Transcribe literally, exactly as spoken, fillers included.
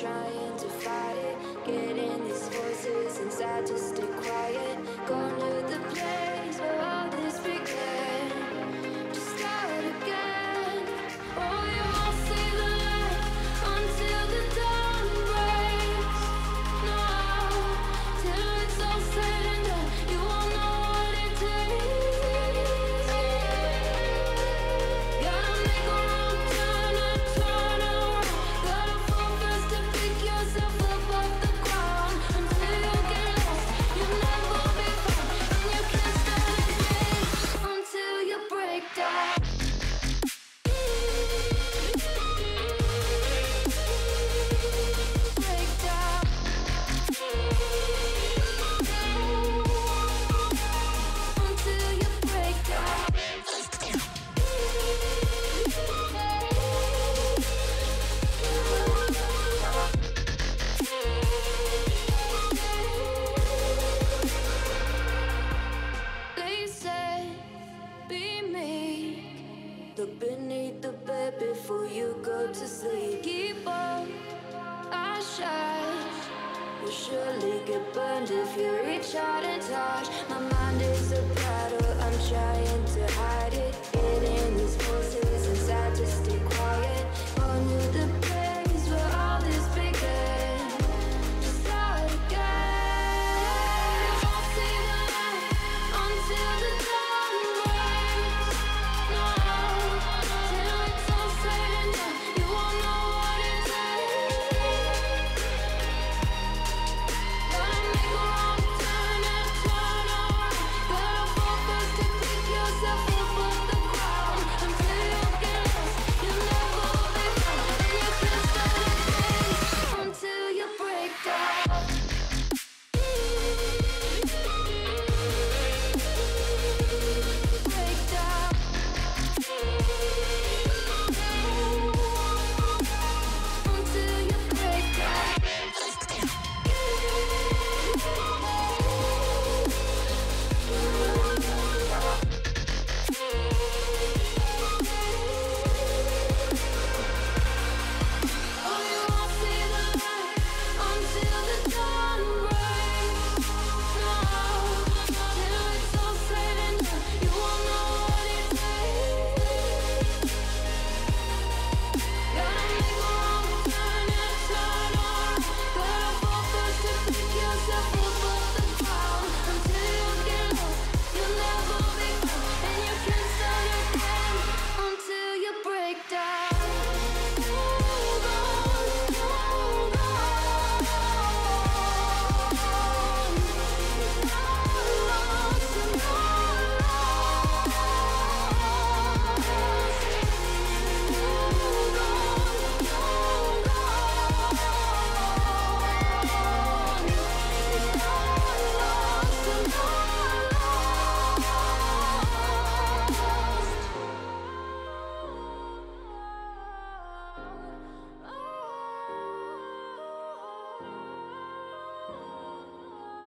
trying to fight it. Getting these voices inside to stay quiet. Going to the place where all this began. Just start again. Oh, you won't see the light until the dawn breaks. No, till it's all said and done, you won't know what it takes. Gotta make a wrong turn and turn around. Gotta fall fast to pick yourself up off the ground. Until you get lost, you'll never be found. And you can't start again until you break down. Break down. Until you break down. They said, be meek. Look beneath the bed before you go to sleep. Keep on, I shine. You'll surely get burned if you reach out and touch. My mind is a battle, I'm trying to hide it.